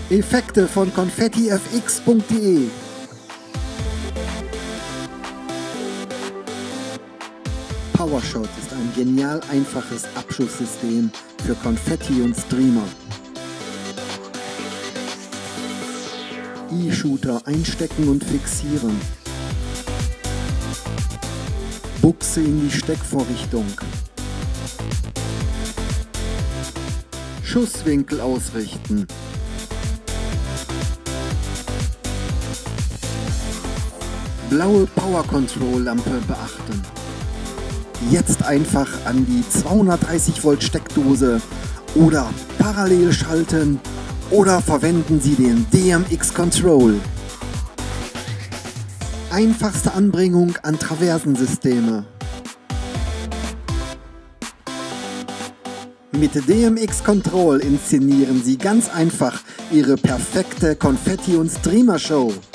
Effekte von konfettifx.de. PowerShot ist ein genial einfaches Abschusssystem für Konfetti und Streamer. E-Shooter einstecken und fixieren. Buchse in die Steckvorrichtung. Schusswinkel ausrichten. Blaue Power Control Lampe beachten. Jetzt einfach an die 230 Volt Steckdose oder parallel schalten oder verwenden Sie den DMX Control. Einfachste Anbringung an Traversensysteme. Mit DMX Control inszenieren Sie ganz einfach Ihre perfekte Konfetti- und Streamer-Show.